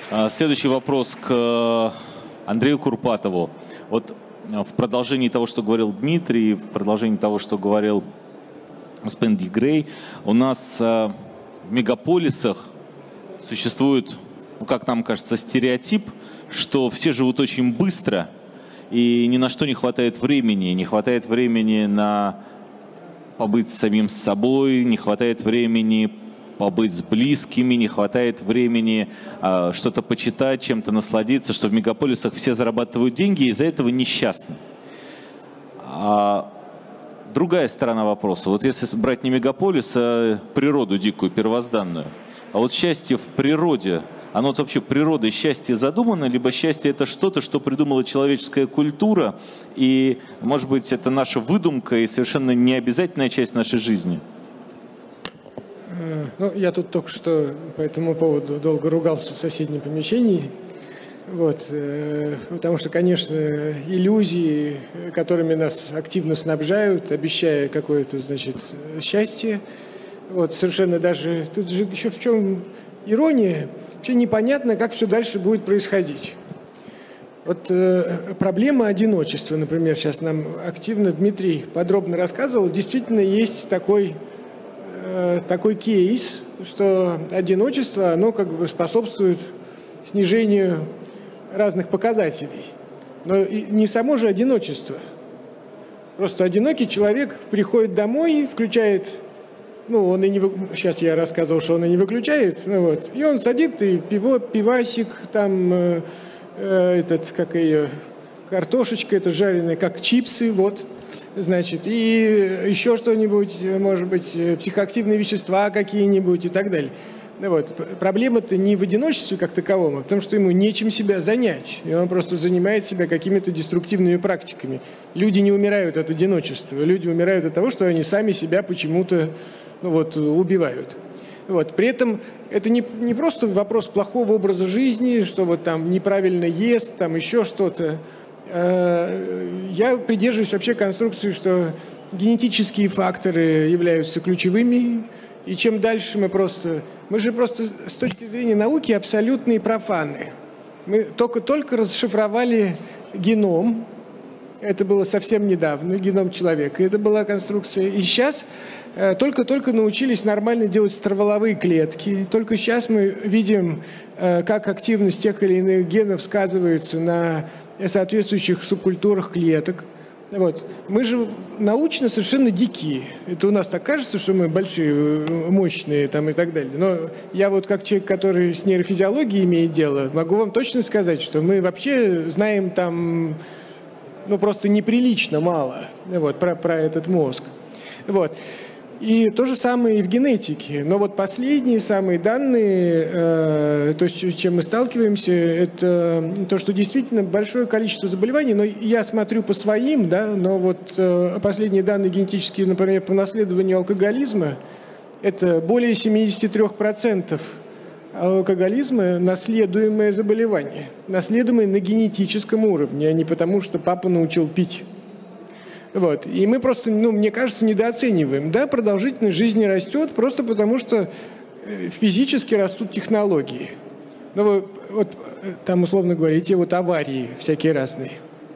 Следующий вопрос к Андрею Курпатову. Вот в продолжении того, что говорил Дмитрий, в продолжении того, что говорил господин Грей, у нас в мегаполисах существует, ну, как нам кажется, стереотип, что все живут очень быстро и ни на что не хватает времени. Не хватает времени на побыть самим собой, не хватает времени побыть с близкими, не хватает времени что-то почитать, чем-то насладиться, что в мегаполисах все зарабатывают деньги и из-за этого несчастны. Другая сторона вопроса. Вот если брать не мегаполис, а природу дикую, первозданную, а вот счастье в природе, оно вот вообще природой счастье задумано, либо счастье это что-то, что придумала человеческая культура, и, может быть, это наша выдумка и совершенно необязательная часть нашей жизни? Ну, я тут только что по этому поводу долго ругался в соседнем помещении. Вот, потому что, конечно, иллюзии, которыми нас активно снабжают, обещая какое-то, значит, счастье, вот, совершенно даже, тут же еще в чем ирония, вообще непонятно, как все дальше будет происходить. Вот проблема одиночества, например, сейчас нам активно Дмитрий подробно рассказывал, действительно есть такой кейс, что одиночество, оно как бы способствует снижению разных показателей. Но не само же одиночество. Просто одинокий человек приходит домой, включает, ну, он и не, сейчас я рассказывал, что он и не выключает, ну, вот, и он садит, и пивасик, там, как ее, картошечка, это жареная, как чипсы, вот, значит, и еще что-нибудь, может быть, психоактивные вещества какие-нибудь и так далее. Вот. Проблема-то не в одиночестве как таковом, а потому что ему нечем себя занять, и он просто занимает себя какими-то деструктивными практиками. Люди не умирают от одиночества, люди умирают от того, что они сами себя почему-то, ну, вот, убивают. Вот. При этом это не просто вопрос плохого образа жизни, что вот там неправильно ест, там еще что-то. Я придерживаюсь вообще конструкции, что генетические факторы являются ключевыми, и чем дальше мы же просто с точки зрения науки абсолютные профаны. Мы только расшифровали геном, это было совсем недавно, геном человека, это была конструкция, и сейчас только научились нормально делать стволовые клетки, только сейчас мы видим, как активность тех или иных генов сказывается на соответствующих субкультурах клеток. Вот. Мы же научно совершенно дикие. Это у нас так кажется, что мы большие, мощные там, и так далее. Но я вот как человек, который с нейрофизиологией имеет дело, могу вам точно сказать, что мы вообще знаем там, ну, просто неприлично мало, вот, про этот мозг. Вот. И то же самое и в генетике. Но вот последние самые данные, то, с чем мы сталкиваемся, это то, что действительно большое количество заболеваний, но я смотрю по своим, да, но вот последние данные генетические, например, по наследованию алкоголизма, это более 73% алкоголизма наследуемое заболевание, наследуемое на генетическом уровне, а не потому, что папа научил пить. Вот. И мы просто, ну, мне кажется, недооцениваем. Да, продолжительность жизни растет просто потому, что физически растут технологии. Ну, вот там, условно говоря, эти вот аварии всякие разные.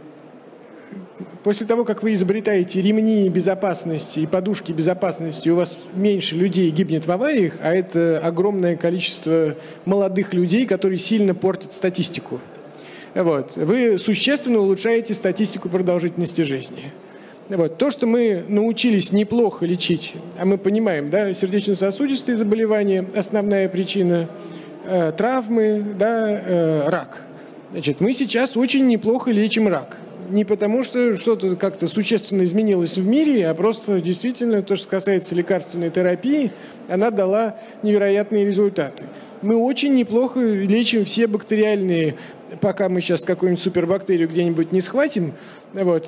После того, как вы изобретаете ремни безопасности и подушки безопасности, у вас меньше людей гибнет в авариях, а это огромное количество молодых людей, которые сильно портят статистику. Вот. Вы существенно улучшаете статистику продолжительности жизни. Вот. То, что мы научились неплохо лечить, а мы понимаем, да, сердечно-сосудистые заболевания, основная причина, травмы, да, рак. Значит, мы сейчас очень неплохо лечим рак. Не потому, что что-то как-то существенно изменилось в мире, а просто действительно то, что касается лекарственной терапии, она дала невероятные результаты. Мы очень неплохо лечим все бактериальные, пока мы сейчас какую-нибудь супербактерию где-нибудь не схватим, вот,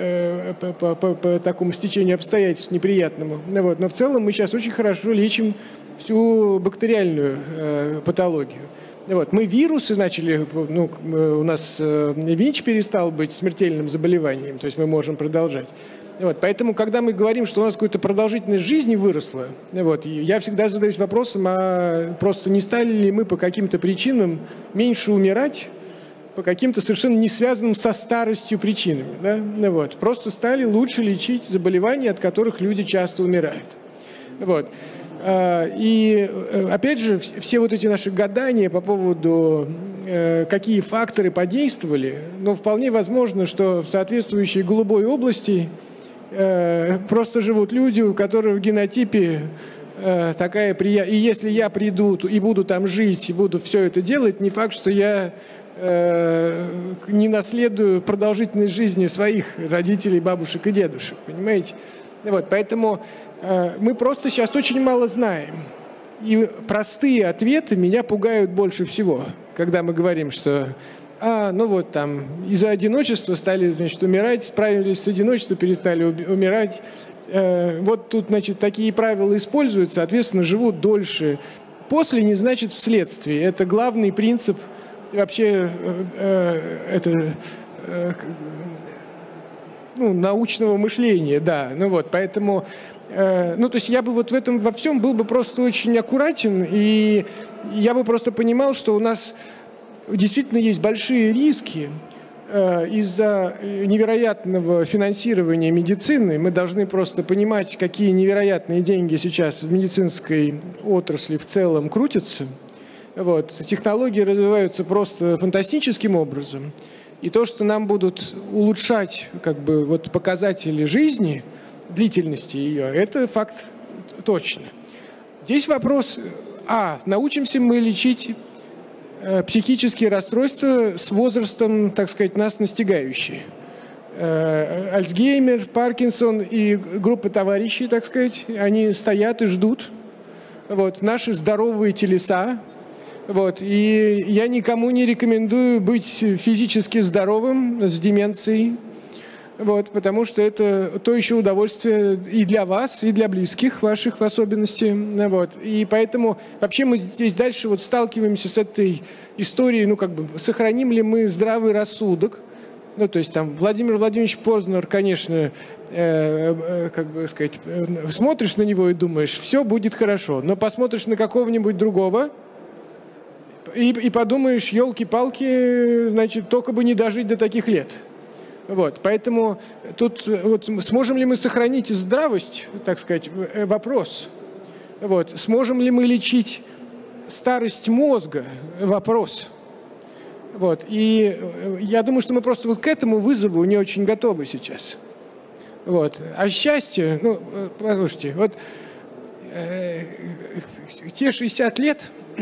по такому стечению обстоятельств неприятному. Вот, но в целом мы сейчас очень хорошо лечим всю бактериальную патологию. Вот, мы вирусы начали, ну, у нас ВИЧ перестал быть смертельным заболеванием, то есть мы можем продолжать. Вот, поэтому, когда мы говорим, что у нас какая-то продолжительность жизни выросла, вот, я всегда задаюсь вопросом, а просто не стали ли мы по каким-то причинам меньше умирать, по каким-то совершенно не связанным со старостью причинами. Да? Вот. Просто стали лучше лечить заболевания, от которых люди часто умирают. Вот. И, опять же, все вот эти наши гадания по поводу, какие факторы подействовали, но вполне возможно, что в соответствующей голубой области просто живут люди, у которых в генотипе такая приятная... И если я приду и буду там жить, и буду все это делать, не факт, что я не наследую продолжительность жизни своих родителей, бабушек и дедушек, понимаете? Вот, поэтому мы просто сейчас очень мало знаем. И простые ответы меня пугают больше всего, когда мы говорим, что ну вот там из-за одиночества стали, значит, умирать, справились с одиночеством, перестали умирать. Вот тут, значит, такие правила используют, соответственно, живут дольше. После не значит вследствие. Это главный принцип вообще научного мышления, да. Ну вот, поэтому, то есть я бы вот в этом во всем был бы просто очень аккуратен, и я бы просто понимал, что у нас действительно есть большие риски из-за невероятного финансирования медицины. Мы должны просто понимать, какие невероятные деньги сейчас в медицинской отрасли в целом крутятся. Вот. Технологии развиваются просто фантастическим образом. И то, что нам будут улучшать показатели жизни, длительности ее, это факт точно. Здесь вопрос, научимся мы лечить психические расстройства с возрастом, так сказать, нас настигающие. Альцгеймер, Паркинсон и группа товарищей, так сказать, они стоят и ждут. Вот, наши здоровые телеса. Вот, и я никому не рекомендую быть физически здоровым с деменцией, вот, потому что это то еще удовольствие и для вас, и для близких ваших в особенности. Вот. И поэтому вообще мы здесь дальше вот сталкиваемся с этой историей, сохраним ли мы здравый рассудок. То есть там Владимир Владимирович Познер, конечно, смотришь на него и думаешь, все будет хорошо, но посмотришь на какого-нибудь другого, и подумаешь, елки-палки, значит, только бы не дожить до таких лет. Вот, поэтому тут вот, сможем ли мы сохранить здравость, так сказать, вопрос. Вот, сможем ли мы лечить старость мозга, вопрос. Вот, и я думаю, что мы просто вот к этому вызову не очень готовы сейчас. Вот, а счастье, послушайте, вот те 60 лет...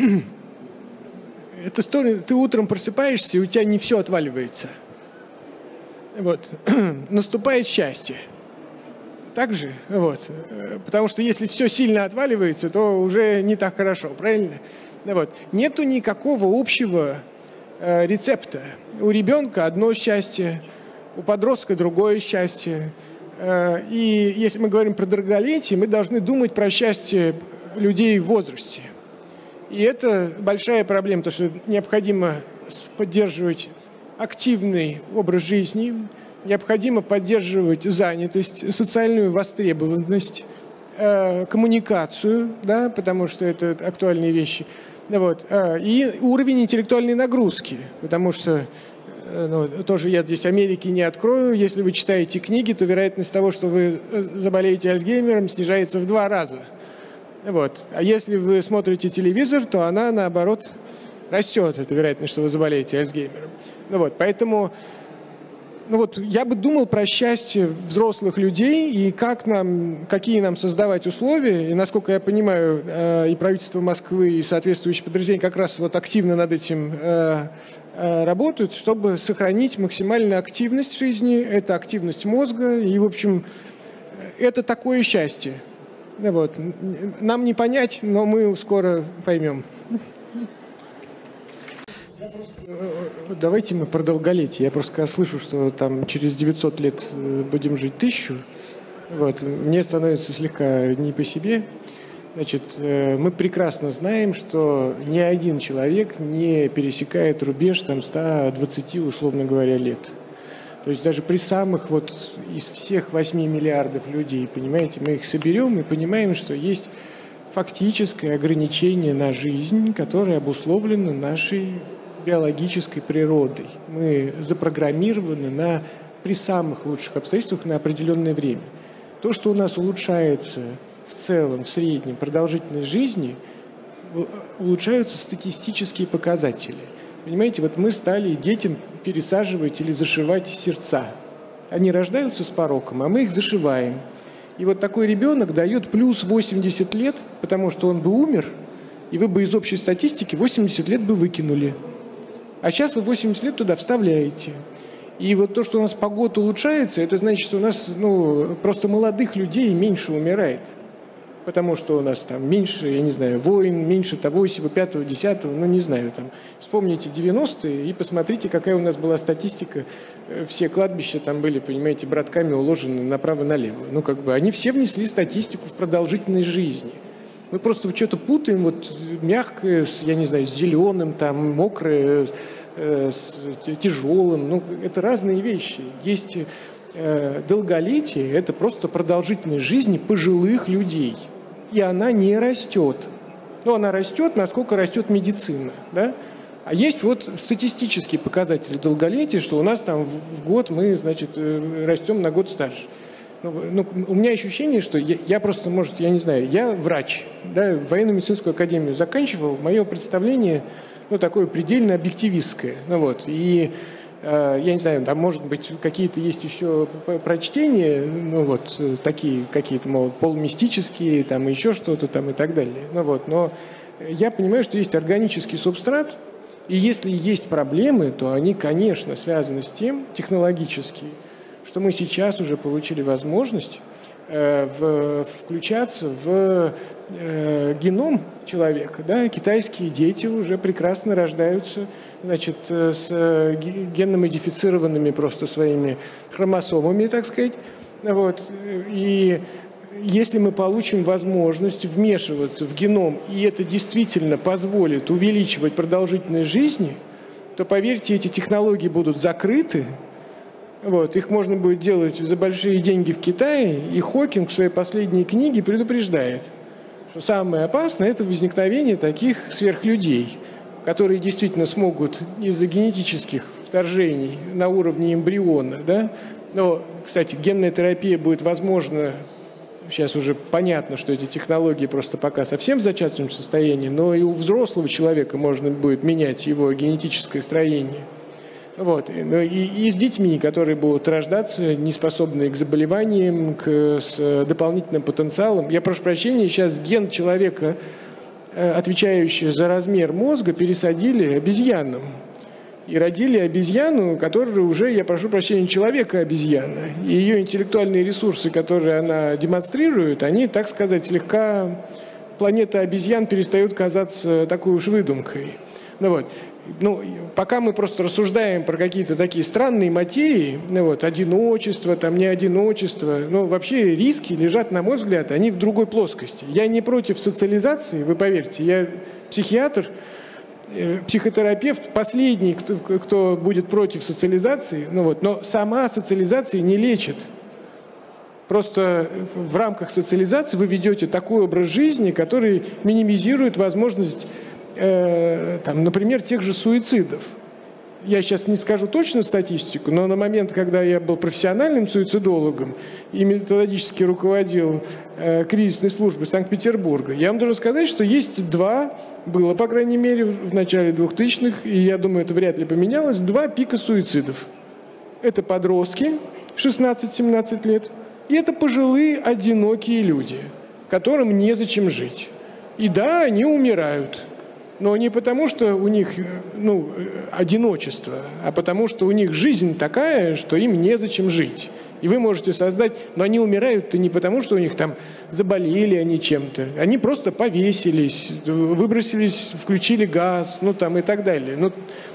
Это ты утром просыпаешься, и у тебя не все отваливается. Вот. Наступает счастье. Так же? Вот. Потому что если все сильно отваливается, то уже не так хорошо, правильно? Вот. Нету никакого общего рецепта. У ребенка одно счастье, у подростка другое счастье. И если мы говорим про долголетие, мы должны думать про счастье людей в возрасте. И это большая проблема, потому что необходимо поддерживать активный образ жизни, необходимо поддерживать занятость, социальную востребованность, коммуникацию, да, потому что это актуальные вещи, вот, и уровень интеллектуальной нагрузки, потому что тоже я здесь Америки не открою, если вы читаете книги, то вероятность того, что вы заболеете Альцгеймером, снижается в 2 раза. Вот. А если вы смотрите телевизор, то она, наоборот, растет, эта вероятность, что вы заболеете Альцгеймером. Поэтому я бы думал про счастье взрослых людей и какие нам создавать условия. И, насколько я понимаю, и правительство Москвы, и соответствующие подразделения как раз вот активно над этим работают, чтобы сохранить максимальную активность жизни, это активность мозга, и, в общем, это такое счастье. Вот. Нам не понять, но мы скоро поймем. Давайте мы про долголетие. Я просто когда слышу, что там через 900 лет будем жить 1000, вот, мне становится слегка не по себе. Значит, мы прекрасно знаем, что ни один человек не пересекает рубеж 120, условно говоря, лет. То есть даже при самых вот из всех 8 миллиардов людей, понимаете, мы их соберем и понимаем, что есть фактическое ограничение на жизнь, которое обусловлено нашей биологической природой. Мы запрограммированы при самых лучших обстоятельствах на определенное время. То, что у нас улучшается в целом, в среднем продолжительность жизни, улучшаются статистические показатели. Понимаете, вот мы стали детям пересаживать или зашивать сердца. Они рождаются с пороком, а мы их зашиваем. И вот такой ребенок дает плюс 80 лет, потому что он бы умер, и вы бы из общей статистики 80 лет бы выкинули. А сейчас вы 80 лет туда вставляете. И вот то, что у нас погода улучшается, это значит, что у нас просто молодых людей меньше умирает. Потому что у нас там меньше, я не знаю, войн, меньше того, сего, 5-го, 10-го, не знаю, там. Вспомните 90-е и посмотрите, какая у нас была статистика. Все кладбища там были, понимаете, братками уложены направо-налево. Они все внесли статистику в продолжительность жизни. Мы просто что-то путаем, вот мягкое, я не знаю, с зеленым, там, мокрое, с тяжелым. Это разные вещи. Есть долголетие, это просто продолжительность жизни пожилых людей. И она не растет. Она растет, насколько растет медицина. Да? А есть вот статистические показатели долголетия, что у нас там в год мы, растем на год старше. У меня ощущение, что я просто, может, я не знаю, я врач, да, военно-медицинскую академию заканчивал, мое представление, такое предельно объективистское. И я не знаю, там, может быть, какие-то есть еще прочтения, такие какие-то, полумистические, там, еще что-то там и так далее. Но я понимаю, что есть органический субстрат, и если есть проблемы, то они, конечно, связаны с тем, технологически, что мы сейчас уже получили возможность включаться в геном человека. Да? Китайские дети уже прекрасно рождаются, с генно-модифицированными просто своими хромосомами, так сказать. И если мы получим возможность вмешиваться в геном, и это действительно позволит увеличивать продолжительность жизни, то, поверьте, эти технологии будут закрыты. Их можно будет делать за большие деньги в Китае, и Хокинг в своей последней книге предупреждает, что самое опасное – это возникновение таких сверхлюдей, которые действительно смогут из-за генетических вторжений на уровне эмбриона, да? Но, кстати, генная терапия будет возможна, сейчас уже понятно, что эти технологии просто пока совсем в зачаточном состоянии, но и у взрослого человека можно будет менять его генетическое строение. И с детьми, которые будут рождаться, неспособные к заболеваниям, с дополнительным потенциалом. Я прошу прощения, сейчас ген человека, отвечающий за размер мозга, пересадили обезьянам. И родили обезьяну, которая уже, я прошу прощения, человека-обезьяна. И ее интеллектуальные ресурсы, которые она демонстрирует, они, так сказать, слегка... Планета обезьян перестает казаться такой уж выдумкой. Пока мы просто рассуждаем про какие-то такие странные материи, одиночество, там не одиночество, вообще риски лежат, на мой взгляд, они в другой плоскости. Я не против социализации, вы поверьте, я психиатр, психотерапевт, последний, кто будет против социализации, но сама социализация не лечит. Просто в рамках социализации вы ведете такой образ жизни, который минимизирует возможность например, тех же суицидов. Я сейчас не скажу точно статистику, но на момент, когда я был профессиональным суицидологом и методически руководил кризисной службой Санкт-Петербурга, я вам должен сказать, что было, по крайней мере, в начале 2000-х, и я думаю, это вряд ли поменялось, 2 пика суицидов. Это подростки, 16-17 лет, и это пожилые, одинокие люди, которым незачем жить. И да, они умирают. Но не потому, что у них одиночество, а потому, что у них жизнь такая, что им незачем жить. И вы можете создать... Но они умирают-то не потому, что у них там заболели они чем-то. Они просто повесились, выбросились, включили газ, и так далее.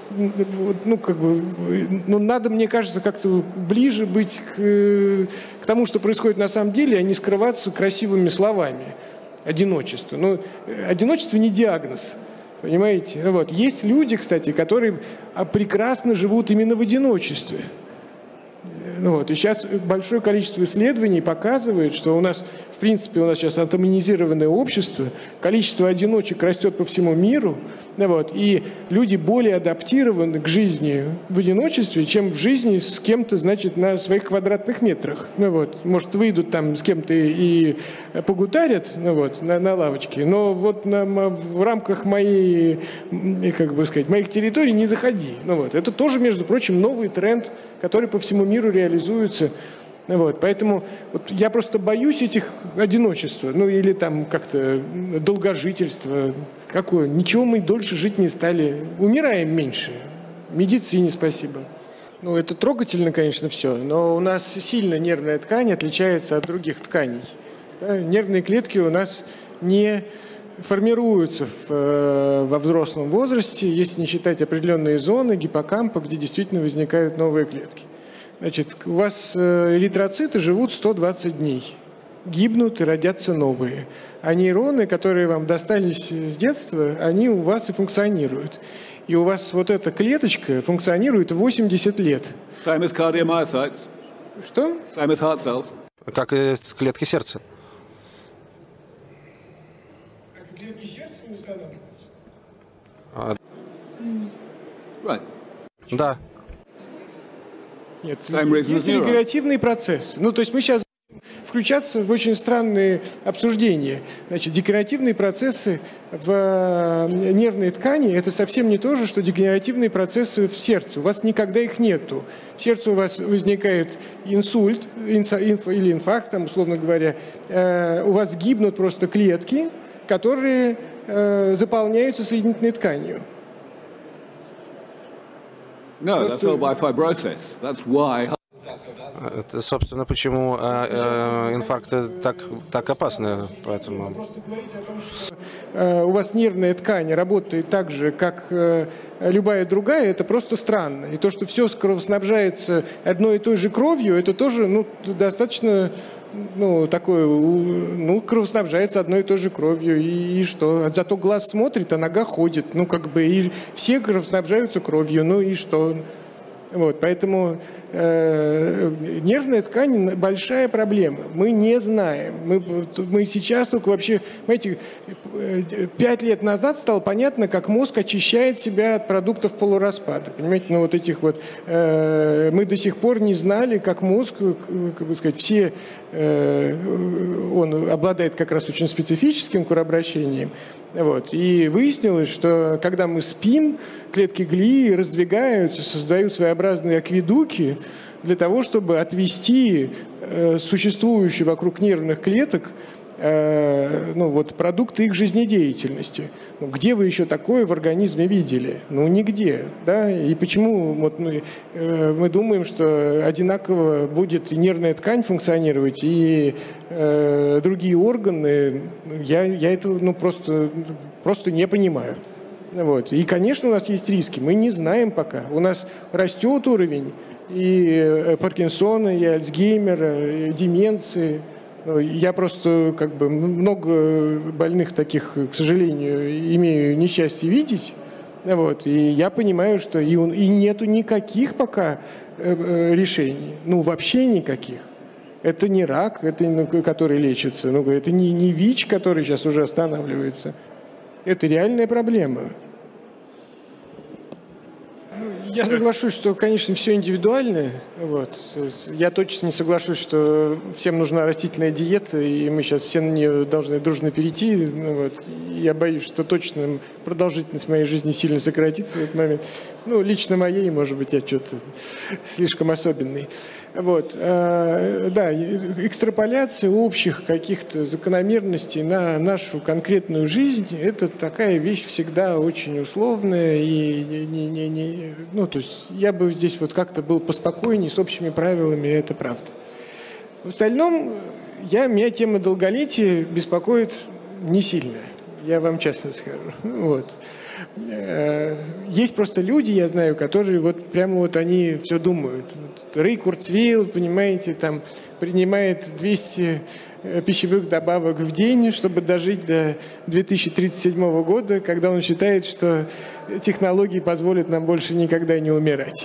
Надо, мне кажется, как-то ближе быть к тому, что происходит на самом деле, а не скрываться красивыми словами. Одиночество. Одиночество не диагноз. Понимаете? Есть люди, кстати, которые прекрасно живут именно в одиночестве. Ну вот. И сейчас большое количество исследований показывает, что у нас, в принципе, у нас сейчас атомизированное общество, количество одиночек растет по всему миру, ну вот, и люди более адаптированы к жизни в одиночестве, чем в жизни с кем-то, значит, на своих квадратных метрах. Ну вот. Может, выйдут там с кем-то и погутарят, ну вот, на лавочке, но вот в рамках моей, как бы сказать, моих территорий не заходи. Ну вот. Это тоже, между прочим, новый тренд, который по всему миру реализуется. Вот, поэтому вот я просто боюсь этих одиночества, ну или там как-то долгожительства. Какое? Ничего мы дольше жить не стали. Умираем меньше. Медицине спасибо. Ну, это трогательно, конечно, все, но у нас сильно нервная ткань отличается от других тканей. Да? Нервные клетки у нас не формируются во взрослом возрасте, если не считать определенные зоны гиппокампа, где действительно возникают новые клетки. Значит, у вас эритроциты живут 120 дней, гибнут и родятся новые. А нейроны, которые вам достались с детства, они у вас и функционируют. И у вас вот эта клеточка функционирует 80 лет. Same as cardiomyocytes. Что? Same as heart cells. Как и клетки сердца. Клетки сердца не Right. Да. Нет, Same reason есть as neuron. регулятивные процессы. Ну, то есть мы сейчас включаться в очень странные обсуждения. Значит, дегенеративные процессы в нервной ткани – это совсем не то же, что дегенеративные процессы в сердце. У вас никогда их нету. В сердце у вас возникает инсульт или инфаркт, там, условно говоря. У вас гибнут просто клетки, которые заполняются соединительной тканью. No, they're filled by fibrosis. That's why. Это, собственно, почему инфаркты так опасны. Поэтому... У вас нервная ткань работает так же, как любая другая, это просто странно. И то, что все кровоснабжается одной и той же кровью, это тоже достаточно такое, кровоснабжается одной и той же кровью. И что? Зато глаз смотрит, а нога ходит. И все кровоснабжаются кровью. Ну и что? Вот, поэтому нервная ткань – большая проблема. Мы не знаем. Мы сейчас только вообще, знаете, 5 лет назад стало понятно, как мозг очищает себя от продуктов полураспада. Понимаете, мы до сих пор не знали, как мозг, он обладает как раз очень специфическим кровообращением. Вот. И выяснилось, что когда мы спим, клетки глии раздвигаются, создают своеобразные акведуки для того, чтобы отвести существующие вокруг нервных клеток продукты их жизнедеятельности. Где вы еще такое в организме видели? Нигде. Да? И почему мы думаем, что одинаково будет и нервная ткань функционировать, и другие органы? Я это просто не понимаю. Вот. И, конечно, у нас есть риски. Мы не знаем пока. У нас растет уровень и Паркинсона, и Альцгеймера, и деменции. Я просто много больных таких, к сожалению, имею несчастье видеть. Вот. И я понимаю, что и нету никаких пока решений. Вообще никаких. Это не рак, который лечится. Это не ВИЧ, который сейчас уже останавливается. Это реальная проблема. Я соглашусь, что, конечно, все индивидуально. Вот. Я точно не соглашусь, что всем нужна растительная диета, и мы сейчас все на нее должны дружно перейти. Вот. Я боюсь, что точно продолжительность моей жизни сильно сократится в этот момент. Лично моей, может быть, я что-то слишком особенный. Вот. Да, экстраполяция общих каких-то закономерностей на нашу конкретную жизнь – это такая вещь всегда очень условная. И то есть я бы здесь как-то был поспокойнее, с общими правилами, это правда. В остальном, меня тема долголетия беспокоит не сильно, я вам честно скажу. Вот. Есть просто люди, я знаю, которые они все думают. Рэй Курцвейл, понимаете, принимает 200 пищевых добавок в день, чтобы дожить до 2037 года, когда он считает, что технологии позволят нам больше никогда не умирать.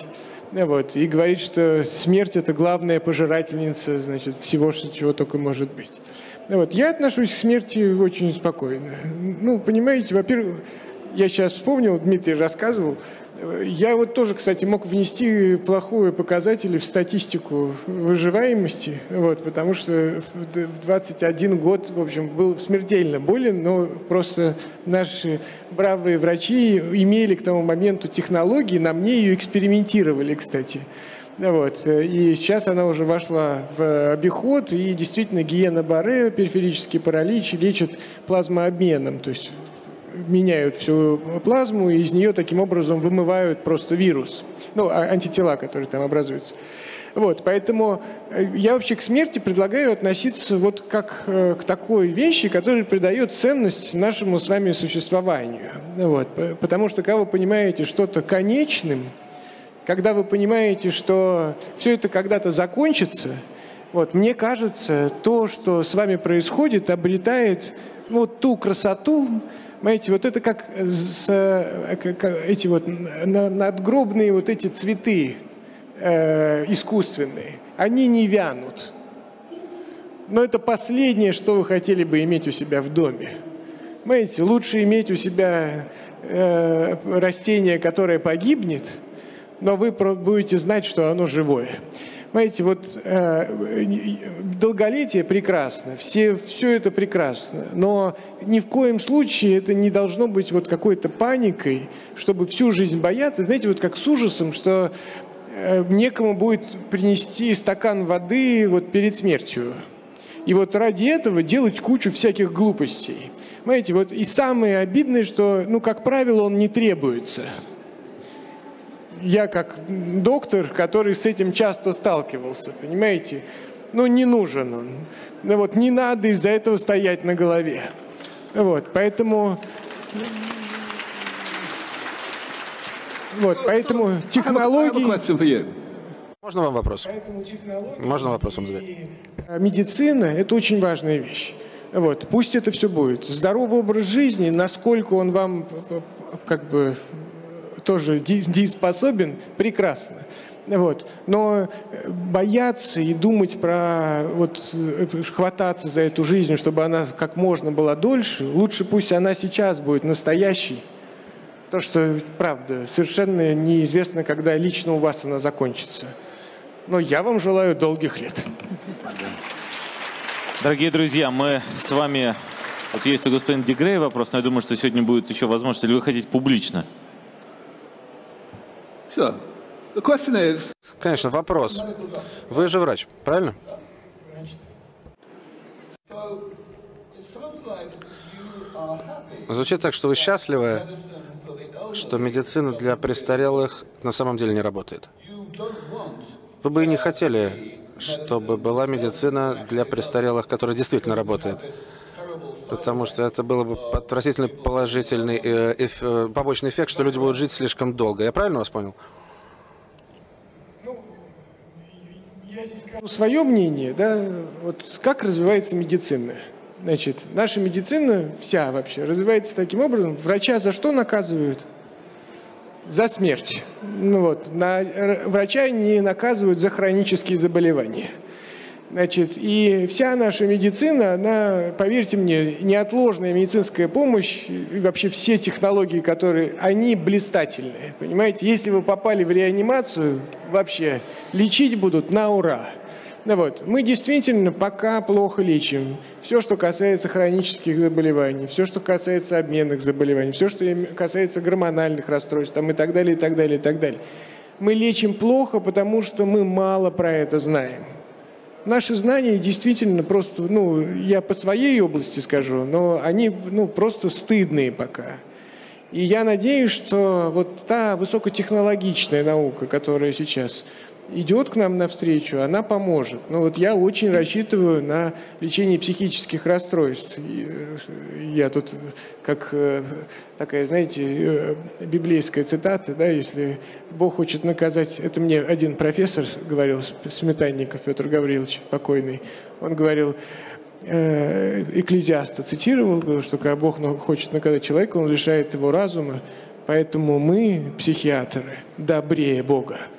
Вот, и говорит, что смерть – это главная пожирательница, значит, всего, чего только может быть. Вот, я отношусь к смерти очень спокойно. Ну, понимаете, во-первых, я сейчас вспомнил, Дмитрий рассказывал, я вот тоже, кстати, мог внести плохой показатель в статистику выживаемости, вот, потому что в 21 год, в общем, был смертельно болен, но просто наши бравые врачи имели к тому моменту технологии, на мне ее экспериментировали, кстати. Вот. И сейчас она уже вошла в обиход, и действительно Гиена-Барре, периферический паралич, лечат плазмообменом, то есть меняют всю плазму, и из нее таким образом вымывают просто вирус, ну, антитела, которые там образуются. Вот, поэтому я вообще к смерти предлагаю относиться вот как к такой вещи, которая придает ценность нашему с вами существованию. Вот, потому что когда вы понимаете что-то конечным, когда вы понимаете, что все это когда-то закончится, вот, мне кажется, то, что с вами происходит, обретает вот ту красоту. Понимаете, вот это как эти вот надгробные вот эти цветы искусственные, они не вянут. Но это последнее, что вы хотели бы иметь у себя в доме. Понимаете, лучше иметь у себя растение, которое погибнет, но вы будете знать, что оно живое. Понимаете, вот долголетие прекрасно, все это прекрасно, но ни в коем случае это не должно быть вот какой-то паникой, чтобы всю жизнь бояться. Знаете, вот как с ужасом, что некому будет принести стакан воды вот перед смертью. И вот ради этого делать кучу всяких глупостей. Понимаете, вот и самое обидное, что, ну, как правило, он не требуется. Я как доктор, который с этим часто сталкивался, понимаете, ну не нужен он, ну, вот, не надо из-за этого стоять на голове, вот, поэтому технологии... Можно вам вопрос? Можно вопрос вам задать? Медицина – это очень важная вещь. Вот, пусть это все будет. Здоровый образ жизни, насколько он вам как бы тоже дееспособен, прекрасно. Вот. Но бояться и думать про вот, хвататься за эту жизнь, чтобы она как можно была дольше, лучше пусть она сейчас будет настоящей. То, что, правда, совершенно неизвестно, когда лично у вас она закончится. Но я вам желаю долгих лет. Дорогие друзья, мы с вами... Вот есть у господина Дегрея вопрос, но я думаю, что сегодня будет еще возможность, или вы хотите публично? Sure. The question is... Конечно, вопрос. Вы же врач, правильно? Звучит так, что вы счастливы, что медицина для престарелых на самом деле не работает. Вы бы и не хотели, чтобы была медицина для престарелых, которая действительно работает. Потому что это было бы отвратительный положительный побочный эффект, что люди будут жить слишком долго. Я правильно вас понял? Я здесь скажу свое мнение, да, вот как развивается медицина. Значит, наша медицина вся вообще развивается таким образом. Врача за что наказывают? За смерть. Ну вот, врача не наказывают за хронические заболевания. Значит, и вся наша медицина, она, поверьте мне, неотложная медицинская помощь, и вообще все технологии, которые, они блистательные, понимаете? Если вы попали в реанимацию, вообще лечить будут на ура. Ну вот, мы действительно пока плохо лечим. Все, что касается хронических заболеваний, все, что касается обменных заболеваний, все, что касается гормональных расстройств там, и так далее, и так далее, и так далее. Мы лечим плохо, потому что мы мало про это знаем. Наши знания действительно просто, ну, я по своей области скажу, но они, ну, просто стыдные пока. И я надеюсь, что вот та высокотехнологичная наука, которая сейчас идет к нам навстречу, она поможет. Но вот я очень рассчитываю на лечение психических расстройств. Я тут, как такая, знаете, библейская цитата, да, если Бог хочет наказать... Это мне один профессор говорил, Сметанников Петр Гаврилович, покойный. Он говорил, Экклезиаста цитировал, говорил, что когда Бог хочет наказать человека, он лишает его разума, поэтому мы, психиатры, добрее Бога.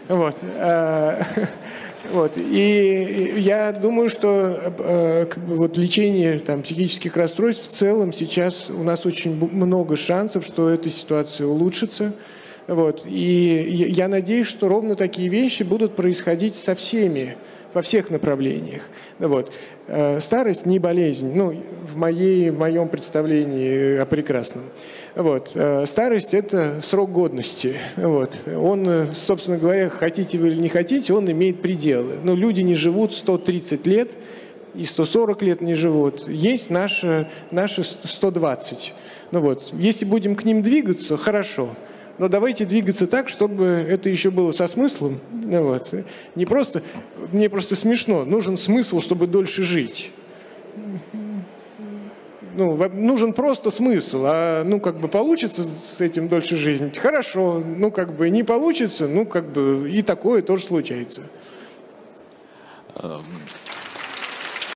Вот. Вот. И я думаю, что как бы вот лечение там, психических расстройств в целом сейчас у нас очень много шансов, что эта ситуация улучшится. Вот. И я надеюсь, что ровно такие вещи будут происходить со всеми, во всех направлениях. Вот. Старость не болезнь, ну, в моем представлении о прекрасном. Вот. Старость – это срок годности. Вот. Он, собственно говоря, хотите вы или не хотите, он имеет пределы. Но люди не живут 130 лет и 140 лет не живут. Есть наши 120. Ну вот. Если будем к ним двигаться, хорошо. Но давайте двигаться так, чтобы это еще было со смыслом. Вот. Не просто, мне просто смешно. Нужен смысл, чтобы дольше жить. Ну, нужен просто смысл. А ну, как бы получится с этим дольше жить, хорошо. Ну, как бы не получится, ну, как бы и такое тоже случается.